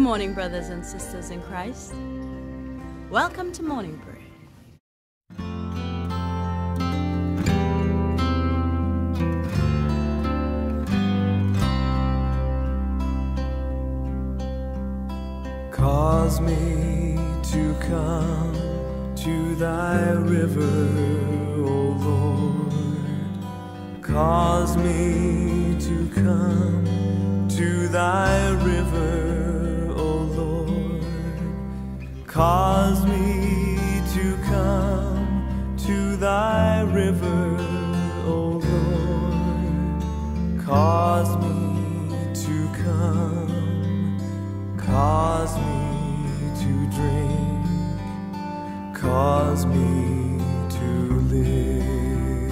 morning, brothers and sisters in Christ. Welcome to morning prayer. Cause me to come to thy river, O Lord. Cause me to come to thy river, O Lord. Cause me to come to thy river, O Lord. Cause me to come, cause me to drink, cause me to live.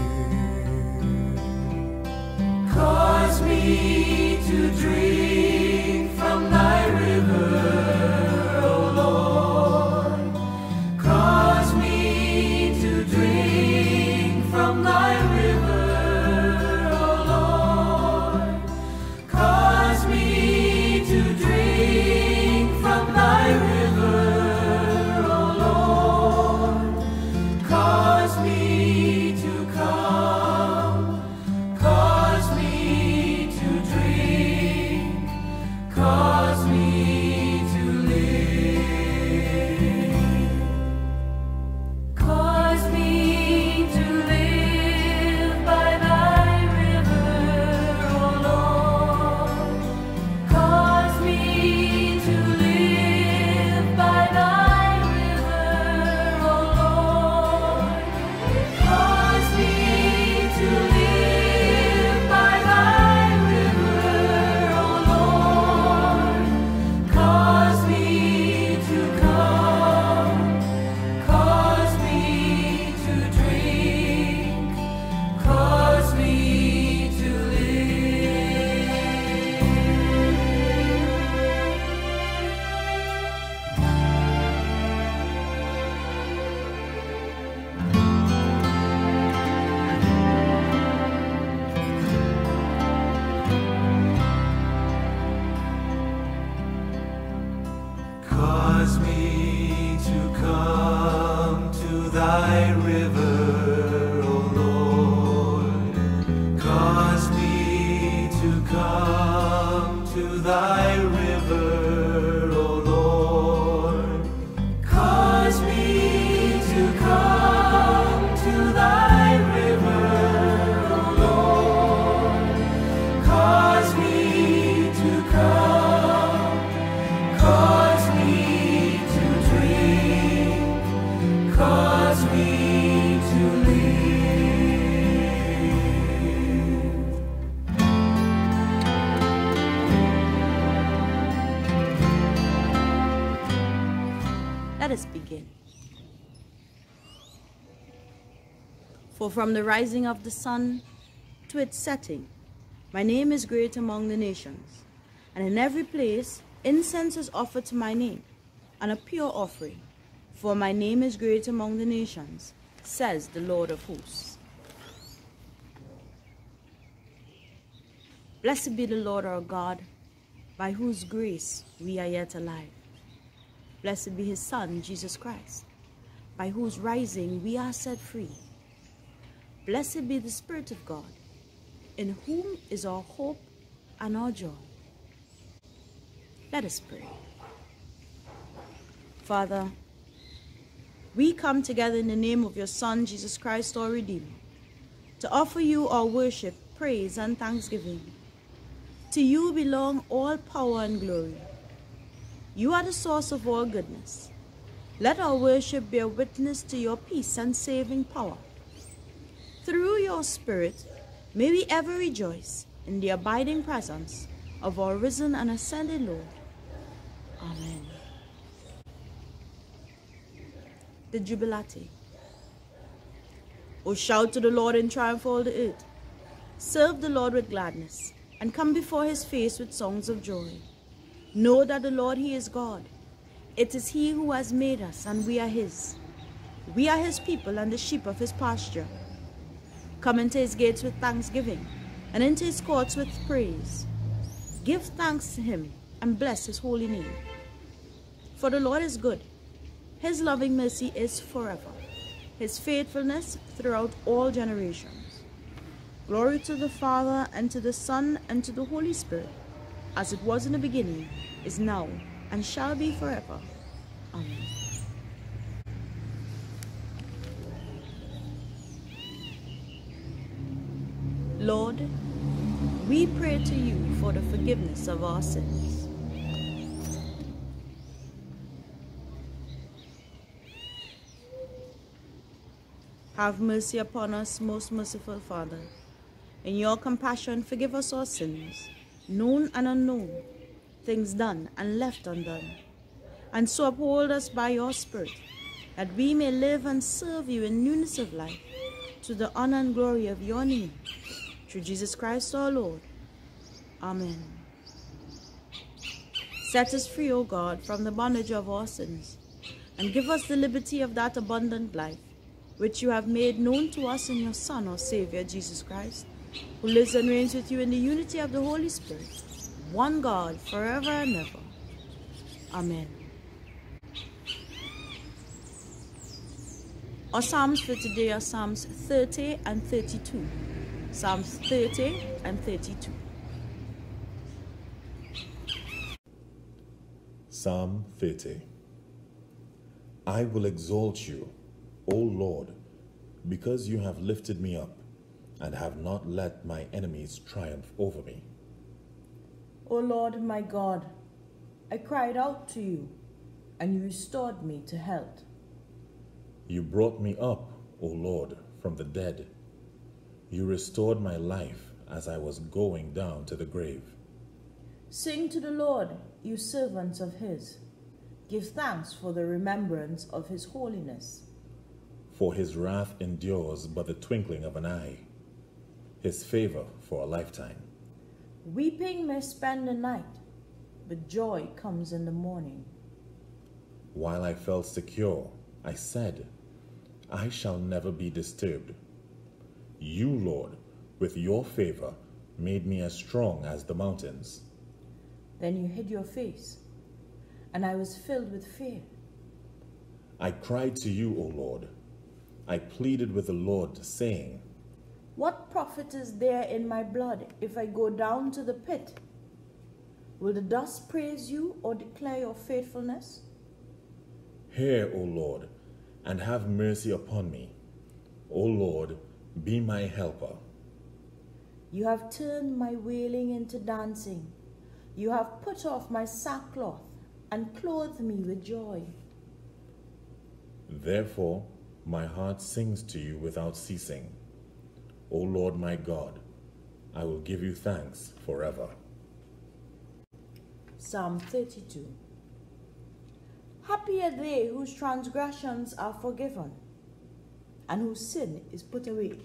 Cause me to drink from thy river, O Lord. Cause me to drink from thy river, O Lord. Cause me to drink from thy river, O Lord. Cause me to come, cause me to drink, cause me to live. Cause me to live by thy river, O Lord. Cause me to live by thy river, O Lord. Cause me to live by thy river, O Lord. Cause me to come, cause me to drink, cause me to live. Cause me to come to thy river, O Lord. Cause me to come to thy river, O Lord. Cause me to come to thy river, O Lord. Cause me to come, cause me to drink, cause me to live. Let us begin. For from the rising of the sun to its setting, my name is great among the nations, and in every place incense is offered to my name, and a pure offering. For my name is great among the nations, says the Lord of hosts. Blessed be the Lord our God, by whose grace we are yet alive. Blessed be his Son, Jesus Christ, by whose rising we are set free. Blessed be the Spirit of God, in whom is our hope and our joy. Let us pray. Father, we come together in the name of your Son, Jesus Christ, our Redeemer, to offer you our worship, praise, and thanksgiving. To you belong all power and glory. You are the source of all goodness. Let our worship bear witness to your peace and saving power. Through your Spirit, may we ever rejoice in the abiding presence of our risen and ascended Lord. Amen. The Jubilate. O shout to the Lord in triumph, all the earth. Serve the Lord with gladness, and come before his face with songs of joy. Know that the Lord, he is God. It is he who has made us, and we are his. We are his people and the sheep of his pasture. Come into his gates with thanksgiving, and into his courts with praise. Give thanks to him, and bless his holy name. For the Lord is good. His loving mercy is forever. His faithfulness throughout all generations. Glory to the Father, and to the Son, and to the Holy Spirit, as it was in the beginning, is now, and shall be forever. Amen. Lord, we pray to you for the forgiveness of our sins. Have mercy upon us, most merciful Father. In your compassion, forgive us our sins, known and unknown, things done and left undone. And so uphold us by your Spirit, that we may live and serve you in newness of life, to the honor and glory of your name. Through Jesus Christ our Lord. Amen. Set us free, O God, from the bondage of our sins, and give us the liberty of that abundant life, which you have made known to us in your Son, our Savior, Jesus Christ, who lives and reigns with you in the unity of the Holy Spirit, one God, forever and ever. Amen. Our Psalms for today are Psalms 30 and 32. Psalms 30 and 32. Psalm 30. I will exalt you, O Lord, because you have lifted me up and have not let my enemies triumph over me. O Lord my God, I cried out to you, and you restored me to health. You brought me up, O Lord, from the dead. You restored my life as I was going down to the grave. Sing to the Lord, you servants of his. Give thanks for the remembrance of his holiness. For his wrath endures but the twinkling of an eye, his favor for a lifetime. Weeping may spend the night, but joy comes in the morning. While I felt secure, I said, I shall never be disturbed. You, Lord, with your favor, made me as strong as the mountains. Then you hid your face, and I was filled with fear. I cried to you, O Lord. I pleaded with the Lord, saying, What profit is there in my blood if I go down to the pit? Will the dust praise you or declare your faithfulness? Hear, O Lord, and have mercy upon me. O Lord, be my helper. You have turned my wailing into dancing. You have put off my sackcloth and clothed me with joy. Therefore, my heart sings to you without ceasing. O Lord my God, I will give you thanks forever. Psalm 32. Happy are they whose transgressions are forgiven, and whose sin is put away.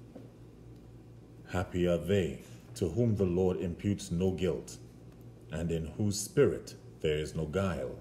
Happy are they to whom the Lord imputes no guilt, and in whose spirit there is no guile.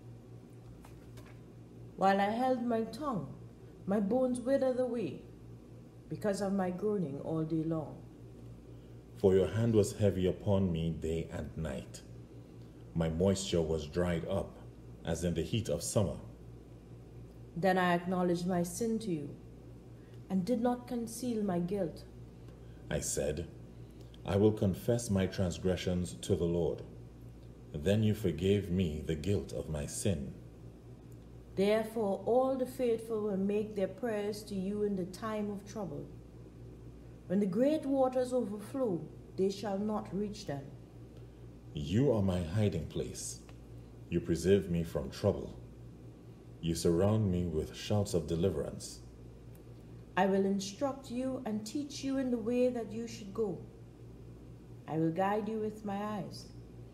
While I held my tongue, my bones withered away, because of my groaning all day long. For your hand was heavy upon me day and night. My moisture was dried up, as in the heat of summer. Then I acknowledged my sin to you, and did not conceal my guilt. I said, I will confess my transgressions to the Lord. Then you forgave me the guilt of my sin. Therefore all the faithful will make their prayers to you in the time of trouble. When the great waters overflow, they shall not reach them. You are my hiding place. You preserve me from trouble. You surround me with shouts of deliverance. I will instruct you and teach you in the way that you should go. I will guide you with my eyes.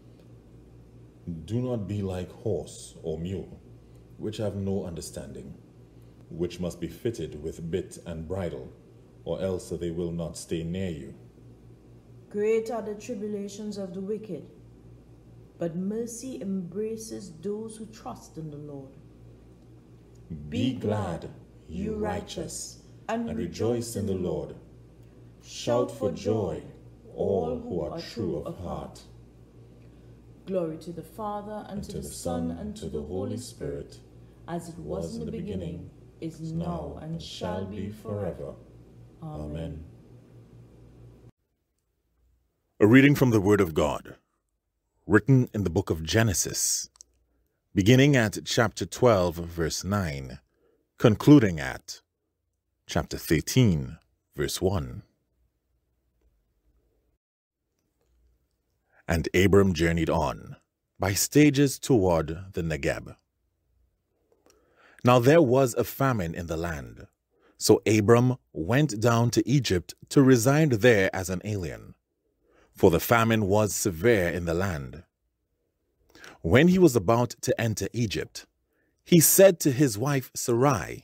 Do not be like horse or mule, which have no understanding, which must be fitted with bit and bridle, or else they will not stay near you. Great are the tribulations of the wicked, but mercy embraces those who trust in the Lord. Be glad, you righteous, and rejoice in the Lord. Shout for joy, all who are true of heart. Glory to the Father, and to the Son, and to the Holy Spirit, as it was in the beginning, is now, and shall be forever. Amen. A reading from the Word of God, written in the book of Genesis, beginning at chapter 12, verse 9, concluding at chapter 13, verse 1. And Abram journeyed on, by stages toward the Negeb. Now there was a famine in the land, so Abram went down to Egypt to reside there as an alien, for the famine was severe in the land. When he was about to enter Egypt, he said to his wife Sarai,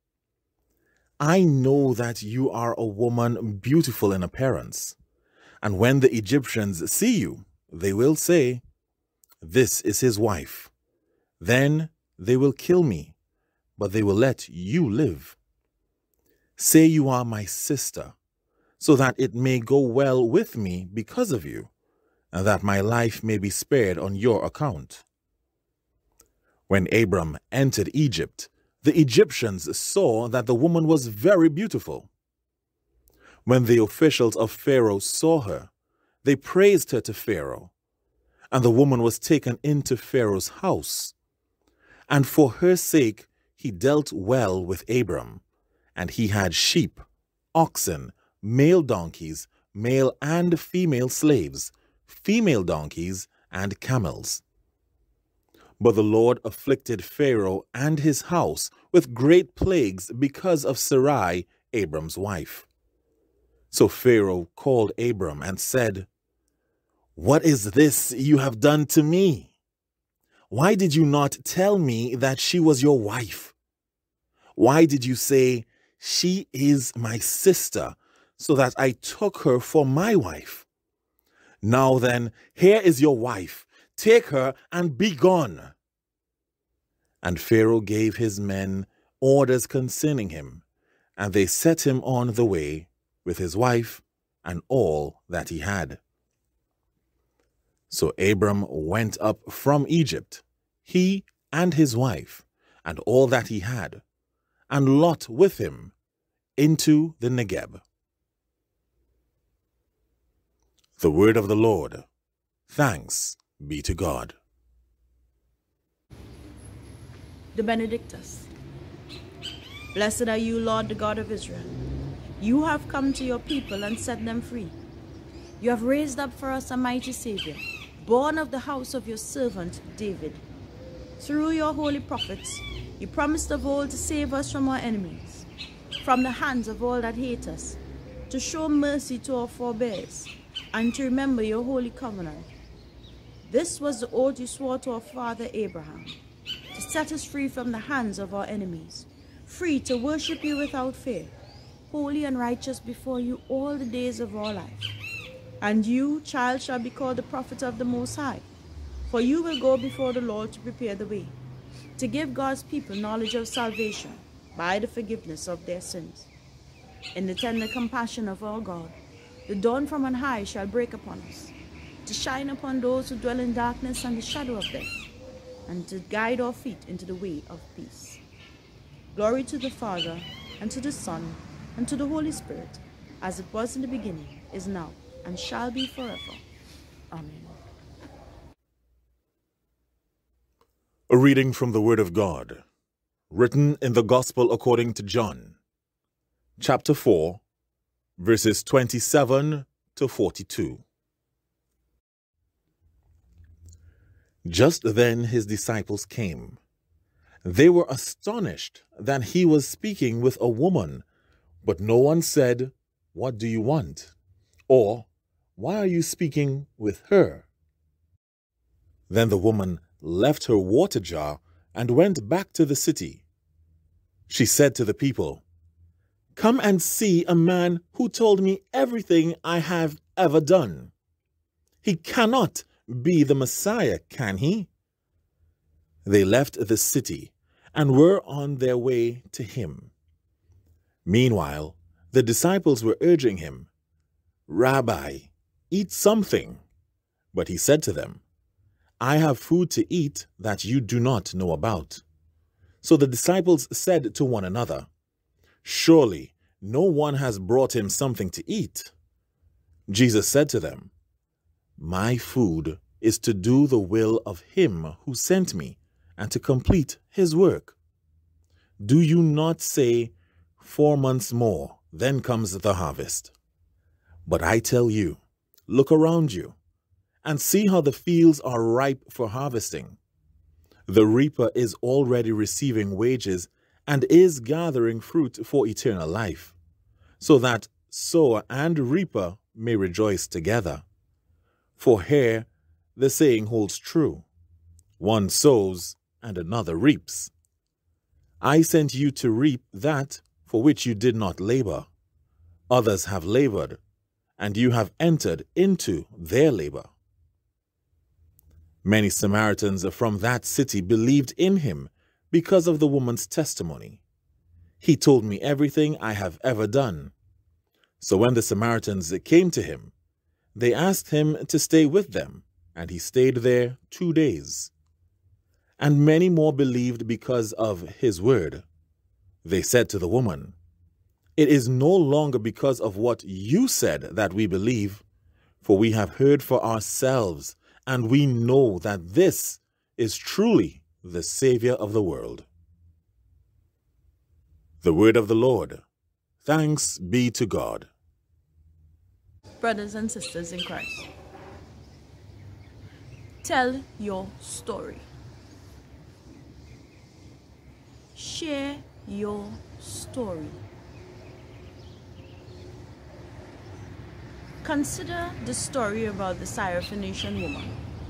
I know that you are a woman beautiful in appearance, and when the Egyptians see you, they will say, This is his wife. Then they will kill me, but they will let you live. Say you are my sister, so that it may go well with me because of you, and that my life may be spared on your account. When Abram entered Egypt, the Egyptians saw that the woman was very beautiful. When the officials of Pharaoh saw her, they praised her to Pharaoh, and the woman was taken into Pharaoh's house. And for her sake he dealt well with Abram, and he had sheep, oxen, male donkeys, male and female slaves, female donkeys, and camels. But the Lord afflicted Pharaoh and his house with great plagues because of Sarai, Abram's wife. So Pharaoh called Abram and said, What is this you have done to me? Why did you not tell me that she was your wife? Why did you say, She is my sister, so that I took her for my wife? Now then, here is your wife. Take her and be gone. And Pharaoh gave his men orders concerning him, and they set him on the way with his wife and all that he had. So Abram went up from Egypt, he and his wife, and all that he had, and Lot with him, into the Negeb. The word of the Lord. Thanks be to God. The Benedictus. Blessed are you, Lord, the God of Israel. You have come to your people and set them free. You have raised up for us a mighty Savior, born of the house of your servant David. Through your holy prophets, you promised of old to save us from our enemies, from the hands of all that hate us, to show mercy to our forebears, and to remember your holy covenant. This was the oath you swore to our father Abraham, to set us free from the hands of our enemies, free to worship you without fear, holy and righteous before you all the days of our life. And you, child, shall be called the prophet of the Most High, for you will go before the Lord to prepare the way, to give God's people knowledge of salvation by the forgiveness of their sins. In the tender compassion of our God, the dawn from on high shall break upon us, to shine upon those who dwell in darkness and the shadow of death, and to guide our feet into the way of peace. Glory to the Father, and to the Son, and to the Holy Spirit, as it was in the beginning, is now, and shall be forever. Amen. A reading from the Word of God, written in the Gospel according to John, chapter 4, verses 27 to 42. Just then his disciples came. They were astonished that he was speaking with a woman, but no one said, What do you want? Or, Why are you speaking with her? Then the woman left her water jar and went back to the city. She said to the people, Come and see a man who told me everything I have ever done. He cannot be the Messiah, can he? They left the city and were on their way to him. Meanwhile, the disciples were urging him, Rabbi, eat something. But he said to them, I have food to eat that you do not know about." So the disciples said to one another, "Surely no one has brought him something to eat." Jesus said to them, "My food is to do the will of him who sent me and to complete his work. Do you not say, 4 months more, then comes the harvest? But I tell you, look around you and see how the fields are ripe for harvesting. The reaper is already receiving wages and is gathering fruit for eternal life, so that sower and reaper may rejoice together. For here the saying holds true, one sows and another reaps. I sent you to reap that for which you did not labor. Others have labored, and you have entered into their labor." Many Samaritans from that city believed in him because of the woman's testimony. "He told me everything I have ever done." So when the Samaritans came to him, they asked him to stay with them, and he stayed there 2 days. And many more believed because of his word. They said to the woman, "It is no longer because of what you said that we believe, for we have heard for ourselves, and we know that this is truly the Savior of the world." The word of the Lord. Thanks be to God. Brothers and sisters in Christ, tell your story. Share your story. Consider the story about the Syrophoenician woman.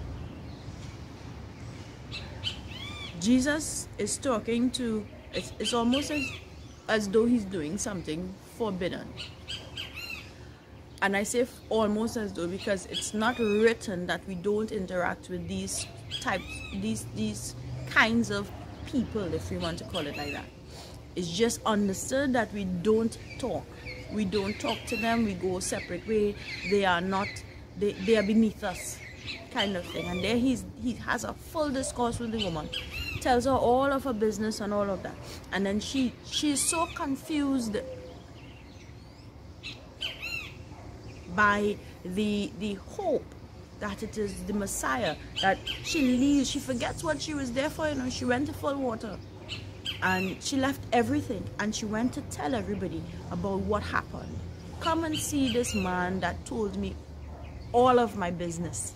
Jesus is talking to, it's almost as though he's doing something forbidden. And I say almost as though because it's not written that we don't interact with these types, these kinds of people, if we want to call it like that. It's just understood that we don't talk. We don't talk to them. We go a separate way. They are not, they are beneath us, kind of thing. And there he has a full discourse with the woman, tells her all of her business and all of that. And then she's so confused by the hope that it is the Messiah, that she leaves, she forgets what she was there for. She went to full water and she left everything and she went to tell everybody about what happened. Come and see this man that told me all of my business.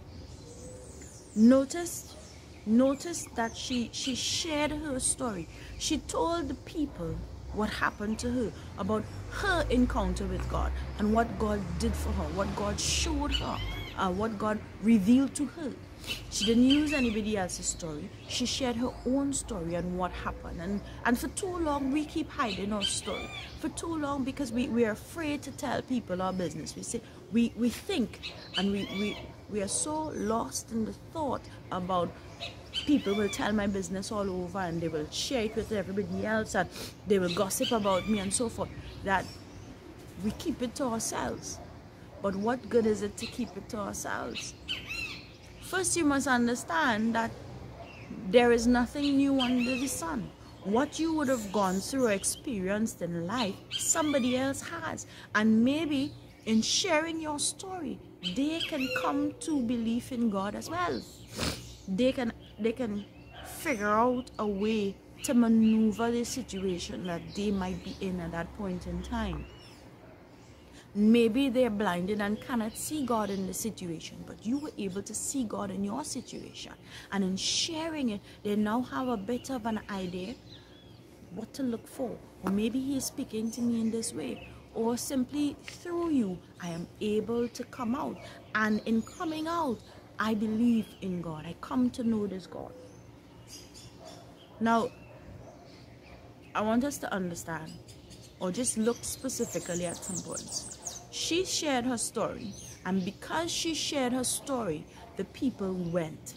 Notice that she shared her story. She told the people what happened to her, about her encounter with God and what God did for her, what God showed her, what God revealed to her. She didn't use anybody else's story. She shared her own story and what happened. And for too long, we keep hiding our story. For too long, because we are afraid to tell people our business. We say, we think, and we are so lost in the thought about people will tell my business all over and they will share it with everybody else and they will gossip about me and so forth, that we keep it to ourselves. But what good is it to keep it to ourselves? First, you must understand that there is nothing new under the sun. What you would have gone through or experienced in life, somebody else has. And maybe in sharing your story, they can come to belief in God as well. They can figure out a way to maneuver the situation that they might be in at that point in time. Maybe they're blinded and cannot see God in the situation, but you were able to see God in your situation. And in sharing it, they now have a bit of an idea what to look for. Or maybe He is speaking to me in this way. Or simply through you, I am able to come out. And in coming out, I believe in God. I come to know this God. Now, I want us to understand, or just look specifically at some points. She shared her story, and because she shared her story, the people went.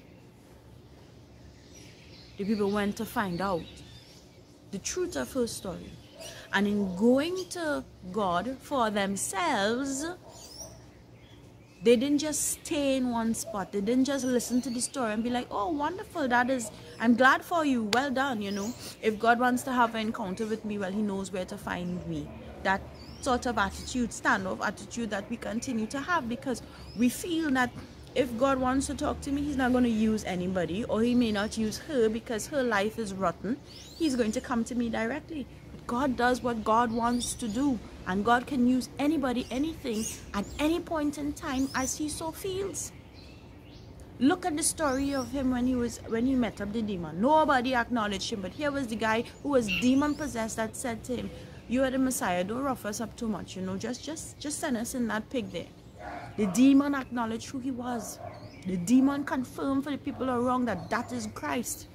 The people went to find out the truth of her story. And in going to God for themselves, They didn't just stay in one spot. They didn't just listen to the story and be like, oh, wonderful, I'm glad for you, well done, you know. If God wants to have an encounter with me, well, he knows where to find me. That sort of attitude, standoff attitude that we continue to have, because we feel that if God wants to talk to me, he's not going to use anybody, or he may not use her because her life is rotten. He's going to come to me directly. But God does what God wants to do, and God can use anybody, anything, at any point in time as he so feels. Look at the story of him when he met up the demon. Nobody acknowledged him, but here was the guy who was demon possessed that said to him, you are the Messiah, don't rough us up too much, you know, just send us in that pig there. The demon acknowledged who he was. The demon confirmed for the people around that is Christ.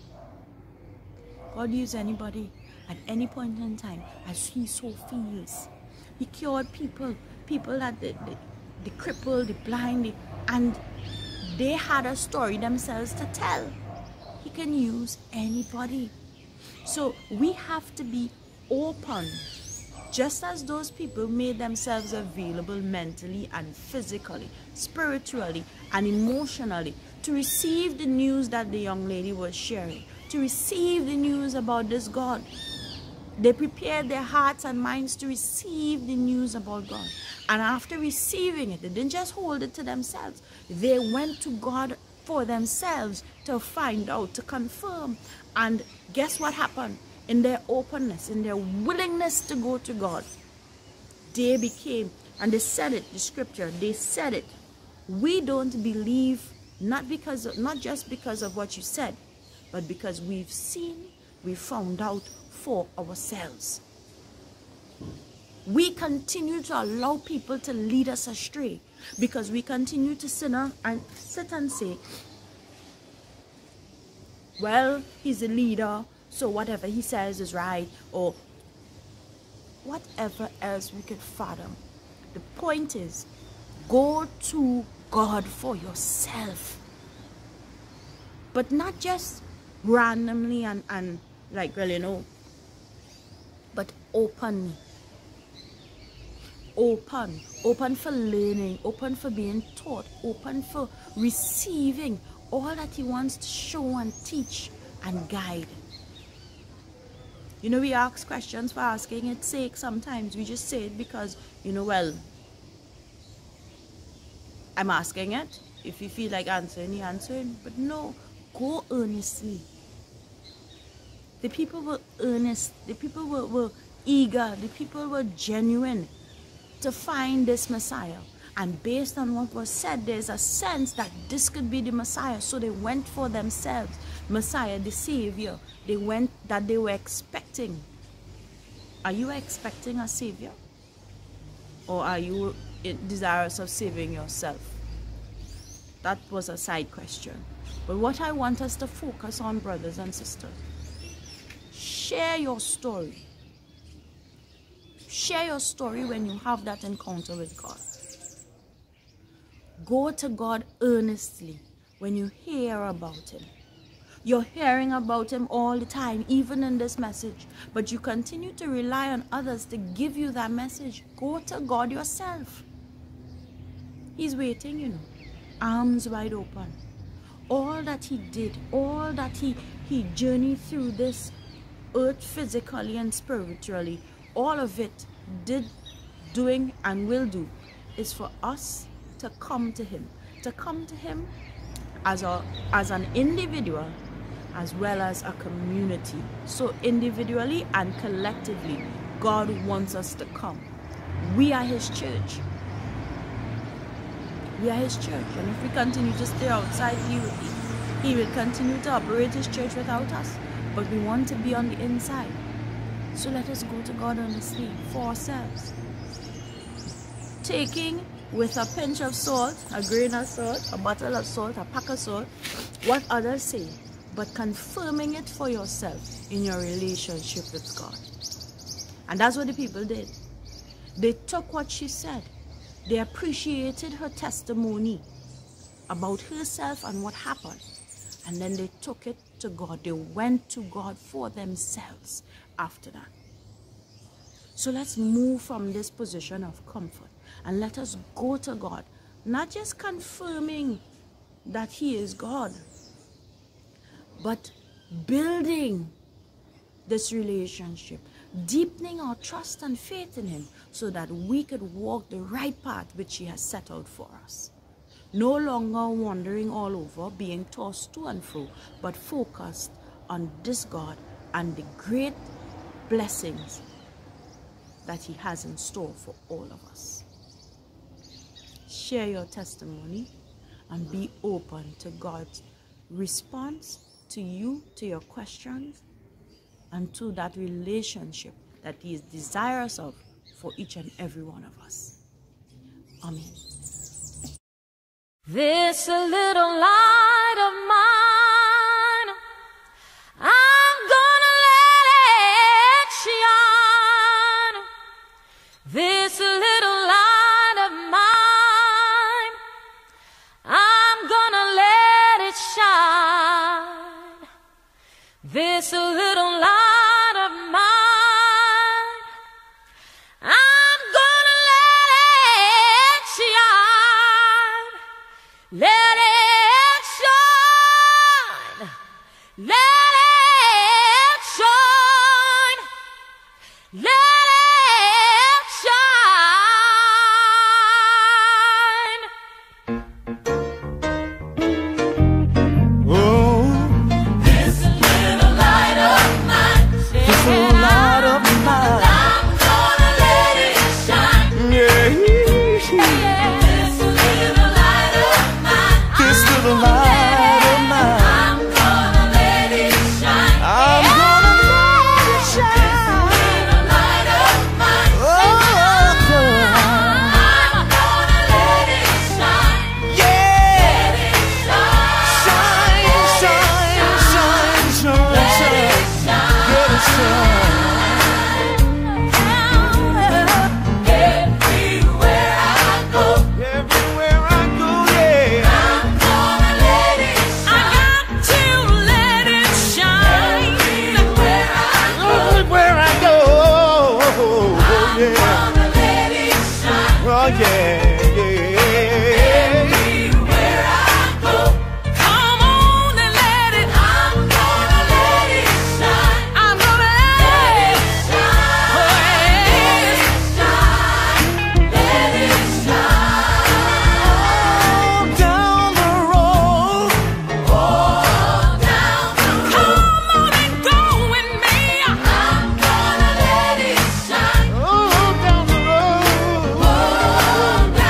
God uses anybody at any point in time as he so feels. He cured people that the crippled, the blind, and they had a story themselves to tell. He can use anybody. So we have to be open, just as those people made themselves available mentally and physically, spiritually and emotionally to receive the news that the young lady was sharing, to receive the news about this God. They prepared their hearts and minds to receive the news about God. And after receiving it, they didn't just hold it to themselves. They went to God for themselves to find out, to confirm. And guess what happened? In their openness, in their willingness to go to God, they became, and they said it, the scripture, they said it. We don't believe, not just because of what you said, but because we've seen, we found out for ourselves. We continue to allow people to lead us astray because we continue to sit and say, well, he's a leader, so whatever he says is right, or whatever else we could fathom. The point is, go to God for yourself. But not just randomly and like, well, you know, but openly. Open for learning, open for being taught, open for receiving all that he wants to show and teach and guide. You know, we ask questions for asking its sake sometimes. We just say it because, you know, well, I'm asking it. If you feel like answering, you answer it. But no, go earnestly. The people were earnest. The people were eager. The people were genuine to find this Messiah. And based on what was said, there's a sense that this could be the Messiah. So they went for themselves. Messiah, the Savior. They went that they were expecting. Are you expecting a Savior? Or are you desirous of saving yourself? That was a side question. But what I want us to focus on, brothers and sisters, share your story. Share your story when you have that encounter with God. Go to God earnestly when you hear about him. You're hearing about him all the time, even in this message. But you continue to rely on others to give you that message. Go to God yourself. He's waiting, you know, arms wide open. All that he did, all that he journeyed through this earth physically and spiritually, all of it doing and will do is for us to come to him. To come to him as an individual as well as a community. So individually and collectively, God wants us to come. We are his church. We are his church. And if we continue to stay outside, he will continue to operate his church without us. But we want to be on the inside. So let us go to God honestly for ourselves. Taking with a pinch of salt, a grain of salt, a bottle of salt, a pack of salt, what others say, but confirming it for yourself in your relationship with God. And that's what the people did. They took what she said. They appreciated her testimony about herself and what happened. And then they took it to God. They went to God for themselves after that. So let's move from this position of comfort and let us go to God Not just confirming that he is God, but building this relationship, deepening our trust and faith in him so that we could walk the right path which he has set out for us. No longer wandering all over, being tossed to and fro, but focused on this God and the great blessings that he has in store for all of us. Share your testimony and be open to God's response to you, to your questions, and to that relationship that he is desirous of for each and every one of us. Amen. This little light of mine, I'm gonna let it shine. This little light of mine, I'm gonna let it shine. This little light of mine, I'm gonna let it shine. Let it shine. Let it shine. Let it shine. Oh, This little light of mine, this little light of mine. I'm gonna let it shine. Yeah. This little light of mine, This little light of mine. I'm gonna let it shine. I'm gonna let it shine. Little light of mine, Oh, I'm gonna let it shine. yeah. Let it shine. Shine, shine, shine, shine, shine. Let it shine. Everywhere I go, Everywhere I go, yeah. I'm gonna let it shine. I got to let it shine. Everywhere I go, Everywhere I go, oh, yeah. gonna let it shine. Oh, yeah, yeah. Everywhere I go, come on and let it. I'm gonna let it shine. I'm gonna let it shine. Let it shine. Let it shine. Down the road, All down the road. Come on and go with me. I'm gonna let it shine. oh, down the road. All down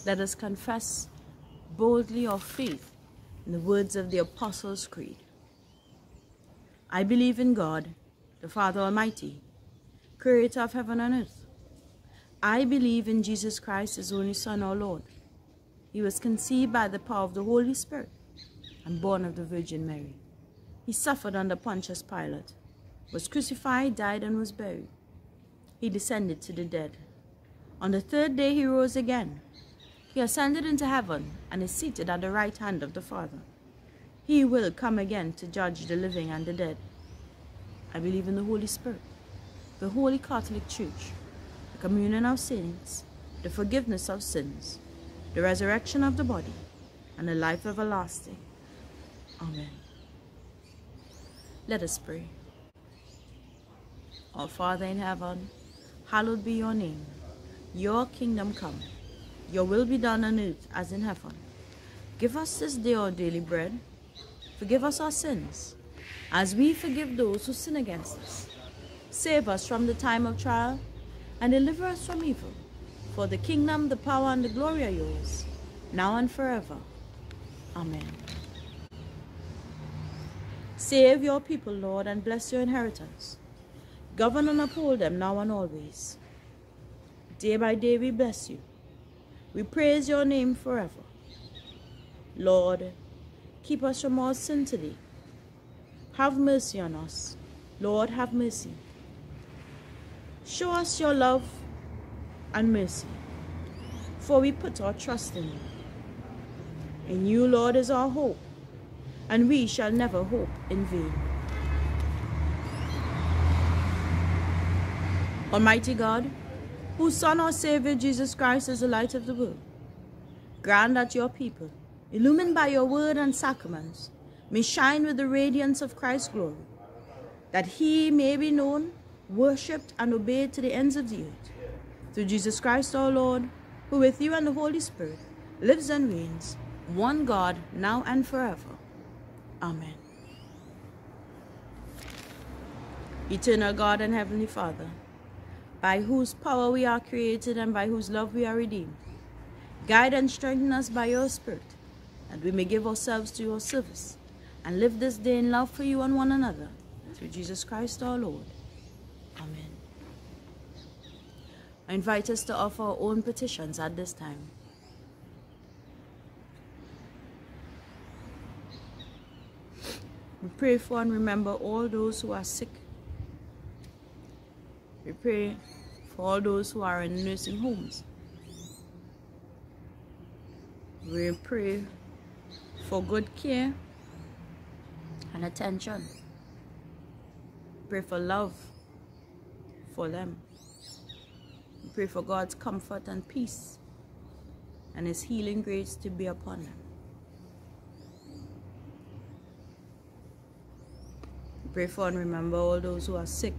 Let us confess boldly our faith in the words of the Apostles' Creed. I believe in God, the Father Almighty, creator of heaven and earth. I believe in Jesus Christ, his only Son, our Lord. He was conceived by the power of the Holy Spirit and born of the Virgin Mary. He suffered under Pontius Pilate, was crucified, died, and was buried. He descended to the dead. On the third day he rose again. He ascended into heaven and is seated at the right hand of the Father. He will come again to judge the living and the dead. I believe in the Holy Spirit, the Holy Catholic Church, the communion of saints, the forgiveness of sins, the resurrection of the body, and the life everlasting. Amen. Let us pray. Our Father in heaven, hallowed be your name. Your kingdom come. Your will be done on earth as in heaven. Give us this day our daily bread. Forgive us our sins, as we forgive those who sin against us. Save us from the time of trial, and deliver us from evil. For the kingdom, the power, and the glory are yours, now and forever. Amen. Save your people, Lord, and bless your inheritance. Govern and uphold them now and always. Day by day we bless you. We praise your name forever. Lord, keep us from all sin today. Have mercy on us. Lord, have mercy. Show us your love and mercy, for we put our trust in you. In you, Lord, is our hope, and we shall never hope in vain. Almighty God, whose Son, our Savior, Jesus Christ, is the light of the world, grant that your people, illumined by your word and sacraments, may shine with the radiance of Christ's glory, that he may be known, worshipped, and obeyed to the ends of the earth. Through Jesus Christ our Lord, who with you and the Holy Spirit lives and reigns, one God, now and forever. Amen. Eternal God and Heavenly Father, by whose power we are created and by whose love we are redeemed, guide and strengthen us by your Spirit, that we may give ourselves to your service and live this day in love for you and one another, through Jesus Christ our Lord. Amen. I invite us to offer our own petitions at this time. We pray for and remember all those who are sick. We pray for all those who are in nursing homes. We pray for good care and attention. Pray for love for them. We pray for God's comfort and peace and his healing grace to be upon them. We pray for and remember all those who are sick.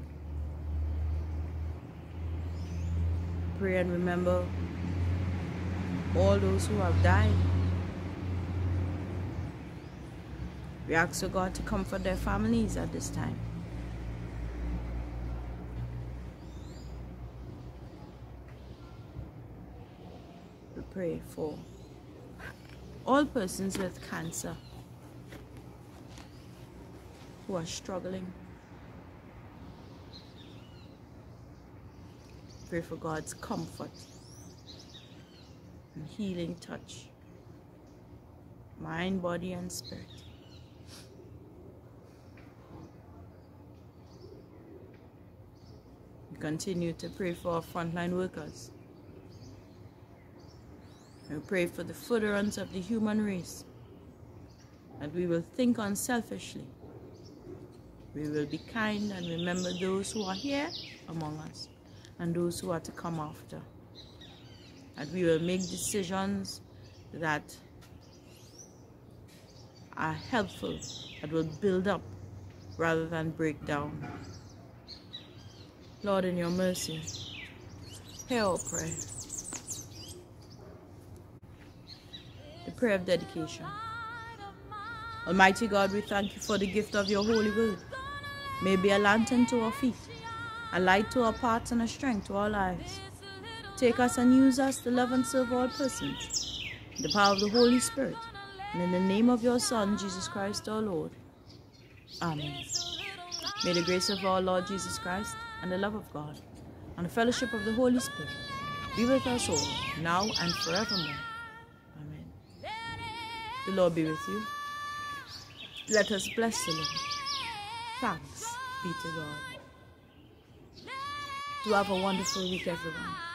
Pray and remember all those who have died. We ask God to comfort their families at this time. We pray for all persons with cancer who are struggling. Pray for God's comfort and healing touch, mind, body, and spirit. We continue to pray for our frontline workers. We pray for the furtherance of the human race, that we will think unselfishly. We will be kind and remember those who are here among us and those who are to come after. That we will make decisions that are helpful, that will build up rather than break down. Lord, in your mercy, hear our prayer. The prayer of dedication. Almighty God, we thank you for the gift of your holy word. May it be a lantern to our feet, a light to our paths, and a strength to our lives. Take us and use us to love and serve all persons. In the power of the Holy Spirit. And in the name of your Son, Jesus Christ our Lord. Amen. May the grace of our Lord Jesus Christ and the love of God and the fellowship of the Holy Spirit be with us all, now and forevermore. Amen. The Lord be with you. Let us bless the Lord. Thanks be to God. Do have a wonderful week, everyone.